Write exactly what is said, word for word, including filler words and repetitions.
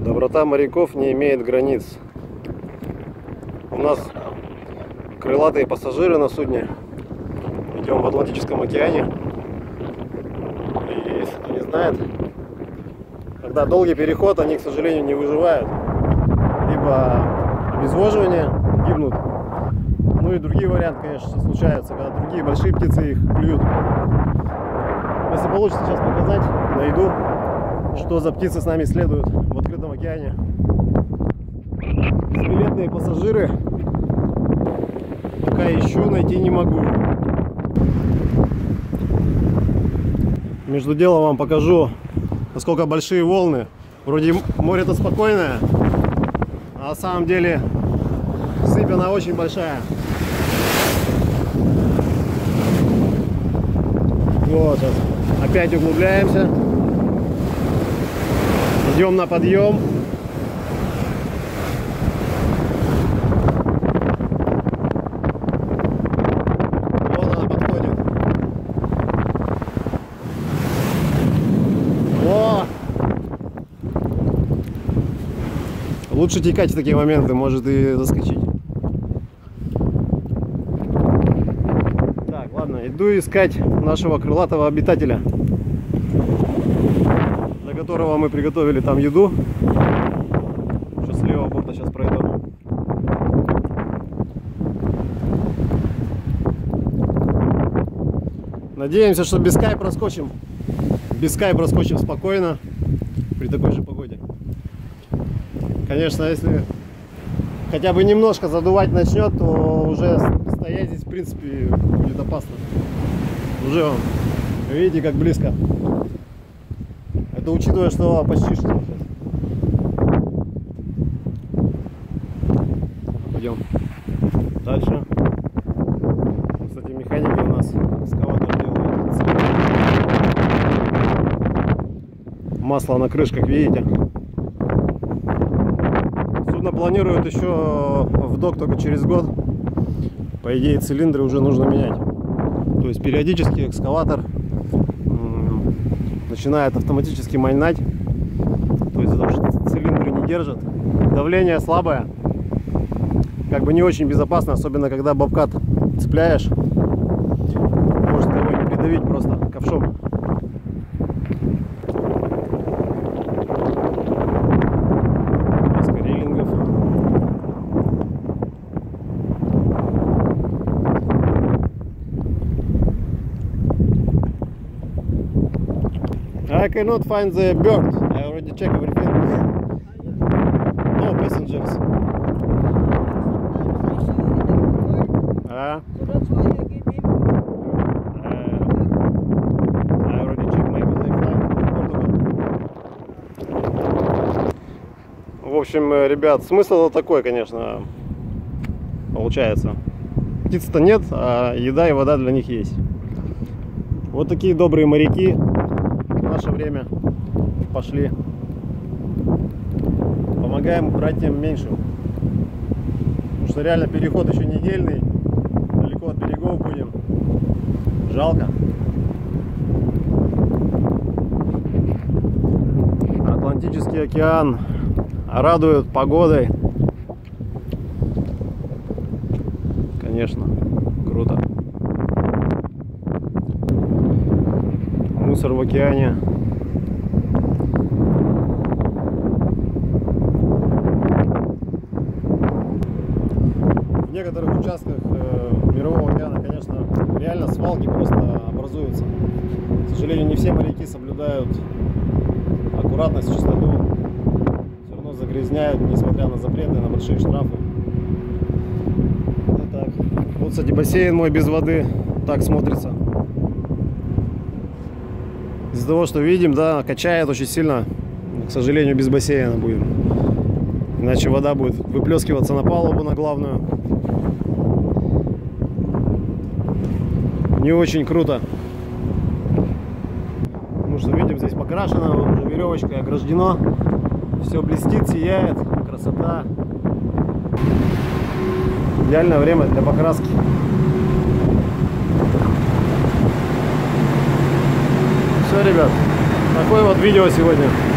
Доброта моряков не имеет границ. У нас крылатые пассажиры на судне. Идем в Атлантическом океане. И если кто не знает, когда долгий переход, они, к сожалению, не выживают. Либо обезвоживание, гибнут. Ну и другие варианты, конечно, случаются, когда другие большие птицы их клюют. Если получится сейчас показать, найду, что за птицы с нами следуют в открытом океане. Бесбилетные пассажиры пока ищу, найти не могу. Между делом вам покажу, насколько большие волны. Вроде море-то спокойное, а на самом деле сыпь она очень большая. Вот, сейчас опять углубляемся. Идем на подъем. Вот она подходит. О! Лучше текать в такие моменты, может и заскочить. Так, ладно, иду искать нашего крылатого обитателя, для которого мы приготовили там еду. Сейчас с левого борта сейчас пройду. Надеемся, что Бискай проскочим. Бискай проскочим спокойно при такой же погоде. Конечно, если хотя бы немножко задувать начнет, то уже стоять здесь в принципе будет опасно. Уже вон, видите, как близко. Это учитывая, что почти что. Пойдем дальше. Кстати, механики у нас экскаватор делают. Масло на крышках, видите? Судно планируют еще в док только через год. По идее, цилиндры уже нужно менять. То есть периодически экскаватор начинает автоматически майнать. То есть потому что цилиндры не держат. Давление слабое. Как бы не очень безопасно, особенно когда бобкат цепляешь. Может кого-нибудь придавить просто ковшом. Несколько рейлингов. I cannot find the bird. I already checked everything. No passengers. Ah. So that's why I gave him. Uh, I already checked. Maybe they fly to Portugal. В общем, ребят, смысл такой, конечно, получается. Птиц-то нет, а еда и вода для них есть. Вот такие добрые моряки. В наше время пошли. Помогаем братьям меньшим. Потому что реально переход еще недельный. Далеко от берегов будем. Жалко. Атлантический океан радует погодой. Конечно, круто. Мусор в океане. В некоторых участках э, Мирового океана, конечно, реально свалки просто образуются. К сожалению, не все моряки соблюдают аккуратность, чистоту. Все равно загрязняют, несмотря на запреты, на большие штрафы. Вот так. Вот, кстати, бассейн мой без воды так смотрится. Из-за того, что видим, да, качает очень сильно. К сожалению, без бассейна будем. Иначе вода будет выплескиваться на палубу, на главную. Не очень круто. Потому что видим, здесь покрашено, уже веревочкой ограждено. Все блестит, сияет. Красота. Идеальное время для покраски. Все, ребят, такое вот видео сегодня.